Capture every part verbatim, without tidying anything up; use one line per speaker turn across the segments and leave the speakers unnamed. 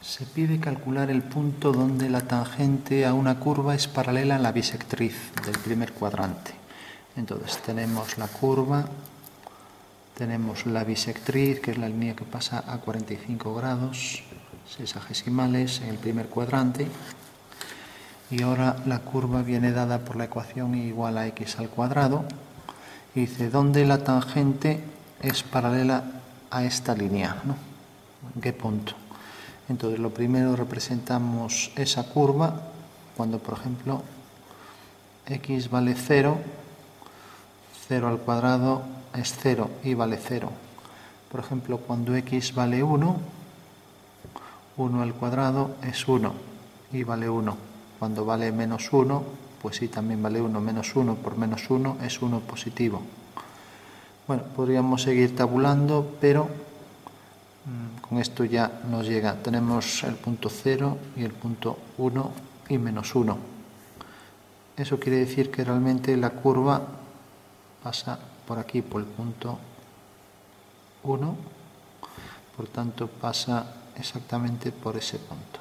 Se pide calcular el punto donde la tangente a una curva es paralela a la bisectriz del primer cuadrante. Entonces tenemos la curva, tenemos la bisectriz, que es la línea que pasa a cuarenta y cinco grados, sexagesimales en el primer cuadrante. Y ahora la curva viene dada por la ecuación y igual a x al cuadrado. Y dice, ¿dónde la tangente es paralela a esta línea? ¿No? ¿En qué punto? Entonces, lo primero representamos esa curva cuando, por ejemplo, x vale cero, cero al cuadrado es cero y vale cero. Por ejemplo, cuando x vale uno, uno al cuadrado es uno y vale uno. Cuando vale menos uno, pues sí, también vale uno. Menos uno por menos uno es uno positivo. Bueno, podríamos seguir tabulando, pero con esto ya nos llega. Tenemos el punto cero y el punto uno y menos uno. Eso quiere decir que realmente la curva pasa por aquí, por el punto uno. Por tanto, pasa exactamente por ese punto.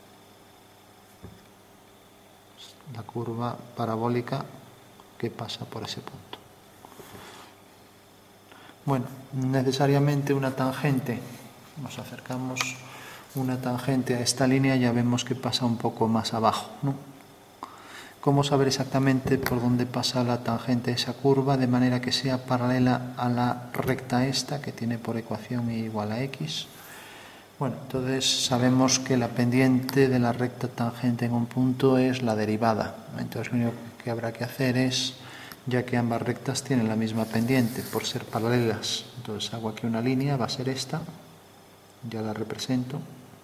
La curva parabólica que pasa por ese punto. Bueno, necesariamente una tangente. Nos acercamos una tangente a esta línea, ya vemos que pasa un poco más abajo, ¿no? ¿Cómo saber exactamente por dónde pasa la tangente a esa curva de manera que sea paralela a la recta esta que tiene por ecuación y igual a x? Bueno, entonces sabemos que la pendiente de la recta tangente en un punto es la derivada. Entonces lo único que habrá que hacer es, ya que ambas rectas tienen la misma pendiente por ser paralelas, entonces hago aquí una línea, va a ser esta. Ya la represento.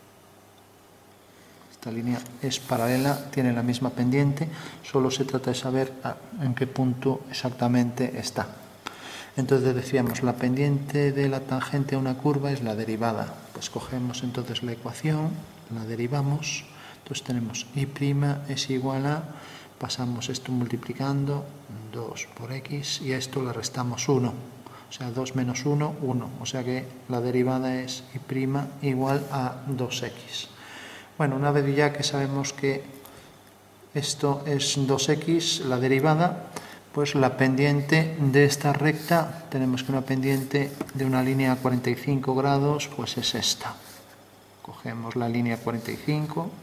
Esta línea es paralela, tiene la misma pendiente, solo se trata de saber en qué punto exactamente está. Entonces decíamos, la pendiente de la tangente a una curva es la derivada. Pues cogemos entonces la ecuación, la derivamos, entonces tenemos y' es igual a, pasamos esto multiplicando, dos por x, y a esto le restamos uno. O sea, dos menos uno, uno. O sea que la derivada es y' igual a dos x. Bueno, una vez ya que sabemos que esto es dos x, la derivada, pues la pendiente de esta recta, tenemos que una pendiente de una línea a cuarenta y cinco grados, pues es esta. Cogemos la línea cuarenta y cinco,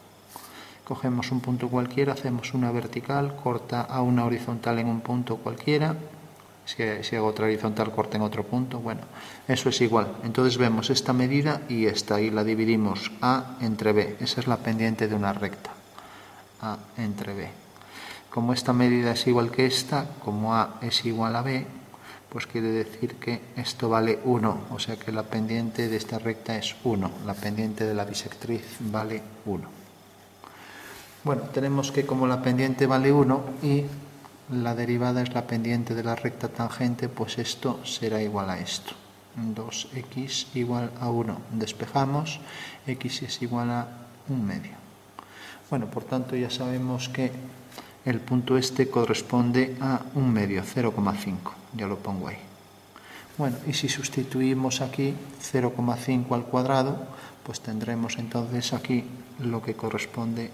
cogemos un punto cualquiera, hacemos una vertical, corta a una horizontal en un punto cualquiera. Si, si hago otra horizontal, corta en otro punto. Bueno, eso es igual. Entonces vemos esta medida y esta, y la dividimos A entre B. Esa es la pendiente de una recta. A entre B. Como esta medida es igual que esta, como A es igual a B, pues quiere decir que esto vale uno. O sea que la pendiente de esta recta es uno. La pendiente de la bisectriz vale uno. Bueno, tenemos que como la pendiente vale uno y la derivada es la pendiente de la recta tangente, pues esto será igual a esto. dos x igual a uno. Despejamos, x es igual a un medio. Bueno, por tanto ya sabemos que el punto este corresponde a un medio, cero coma cinco. Ya lo pongo ahí. Bueno, y si sustituimos aquí cero coma cinco al cuadrado, pues tendremos entonces aquí lo que corresponde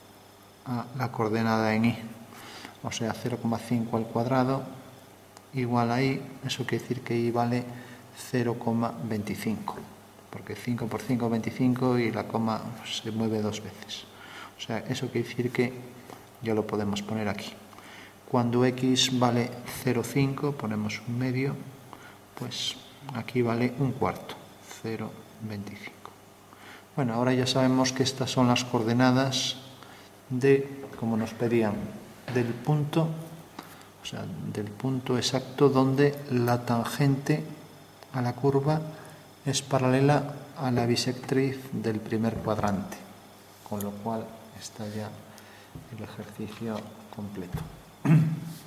a la coordenada en y. O sea, cero coma cinco al cuadrado igual a y, eso quiere decir que y vale cero coma veinticinco, porque cinco por cinco, veinticinco, y la coma se mueve dos veces. O sea, eso quiere decir que ya lo podemos poner aquí. Cuando x vale cero coma cinco, ponemos un medio, pues aquí vale un cuarto, cero coma veinticinco. Bueno, ahora ya sabemos que estas son las coordenadas de, como nos pedían, del punto, o sea, del punto exacto donde la tangente a la curva es paralela a la bisectriz del primer cuadrante, con lo cual está ya el ejercicio completo.